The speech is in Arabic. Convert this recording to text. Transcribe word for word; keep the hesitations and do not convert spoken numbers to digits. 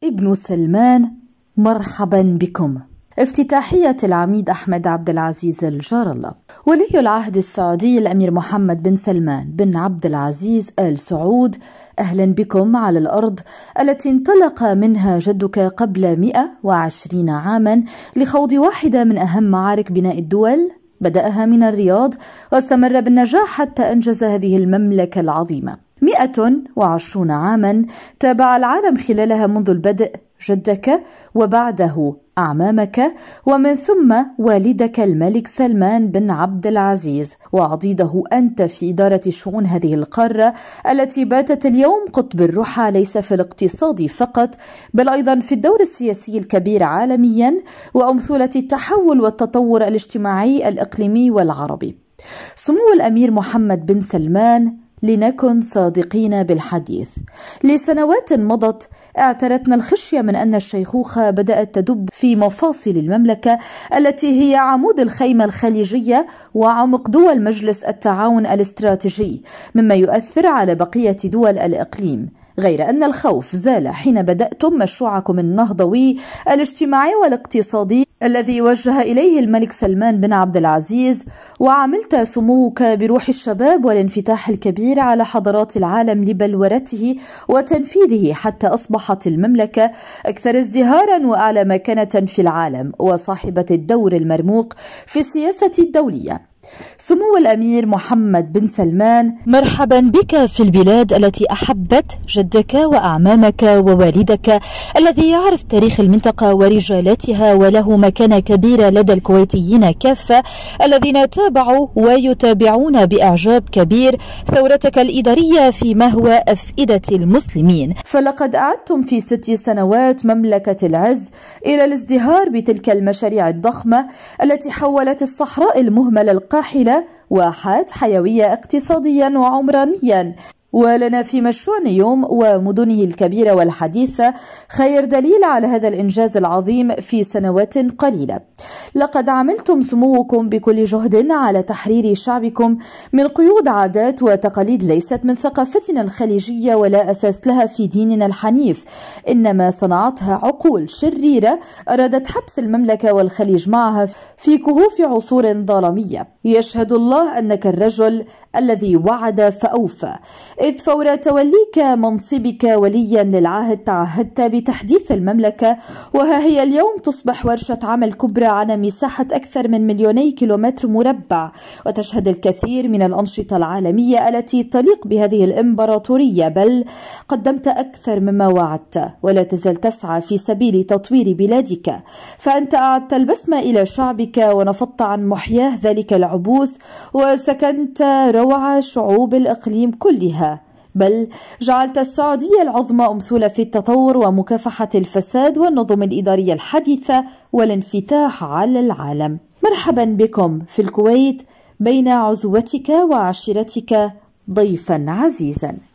ابن سلمان مرحبا بكم. افتتاحية العميد أحمد عبد العزيز الجار الله. ولي العهد السعودي الأمير محمد بن سلمان بن عبد العزيز آل سعود، أهلا بكم على الأرض التي انطلق منها جدك قبل مئة وعشرين عاما لخوض واحدة من أهم معارك بناء الدول، بدأها من الرياض واستمر بالنجاح حتى أنجز هذه المملكة العظيمة. مئة وعشرون عاما تابع العالم خلالها منذ البدء جدك وبعده أعمامك ومن ثم والدك الملك سلمان بن عبد العزيز، وعضيده أنت في إدارة شؤون هذه القارة التي باتت اليوم قطب الرحى ليس في الاقتصاد فقط بل أيضا في الدور السياسي الكبير عالميا وأمثلة التحول والتطور الاجتماعي الإقليمي والعربي. سمو الأمير محمد بن سلمان، لنكن صادقين بالحديث، لسنوات مضت اعترتنا الخشية من أن الشيخوخة بدأت تدب في مفاصل المملكة التي هي عمود الخيمة الخليجية وعمق دول مجلس التعاون الاستراتيجي، مما يؤثر على بقية دول الإقليم. غير أن الخوف زال حين بدأتم مشروعكم النهضوي الاجتماعي والاقتصادي الذي وجه إليه الملك سلمان بن عبد العزيز، وعملت سموك بروح الشباب والانفتاح الكبير على حضارات العالم لبلورته وتنفيذه حتى أصبحت المملكة أكثر ازدهارا وأعلى مكانة في العالم وصاحبة الدور المرموق في السياسة الدولية. سمو الأمير محمد بن سلمان، مرحبا بك في البلاد التي أحبت جدك وأعمامك ووالدك الذي يعرف تاريخ المنطقة ورجالاتها وله مكانة كبيرة لدى الكويتيين كافة الذين تابعوا ويتابعون بإعجاب كبير ثورتك الإدارية في مهوى أفئدة المسلمين، فلقد أعدتم في ست سنوات مملكة العز إلى الازدهار بتلك المشاريع الضخمة التي حولت الصحراء المهملة القاحلة واحات حيوية اقتصاديا وعمرانيا. ولنا في مشروع نيوم ومدنه الكبيرة والحديثة خير دليل على هذا الإنجاز العظيم في سنوات قليلة. لقد عملتم سموكم بكل جهد على تحرير شعبكم من قيود عادات وتقاليد ليست من ثقافتنا الخليجية ولا أساس لها في ديننا الحنيف، إنما صنعتها عقول شريرة أرادت حبس المملكة والخليج معها في كهوف عصور ظلامية. يشهد الله أنك الرجل الذي وعد فأوفى، إذ فور توليك منصبك وليا للعهد تعهدت بتحديث المملكة، وها هي اليوم تصبح ورشة عمل كبرى على مساحة أكثر من مليوني كيلومتر مربع، وتشهد الكثير من الأنشطة العالمية التي تليق بهذه الإمبراطورية، بل قدمت أكثر مما وعدت ولا تزال تسعى في سبيل تطوير بلادك، فأنت أعدت البسمة إلى شعبك ونفضت عن محياه ذلك العبوس وسكنت روع شعوب الإقليم كلها، بل جعلت السعودية العظمى أمثلة في التطور ومكافحة الفساد والنظم الإدارية الحديثة والانفتاح على العالم. مرحبا بكم في الكويت بين عزوتك وعشيرتك ضيفا عزيزا.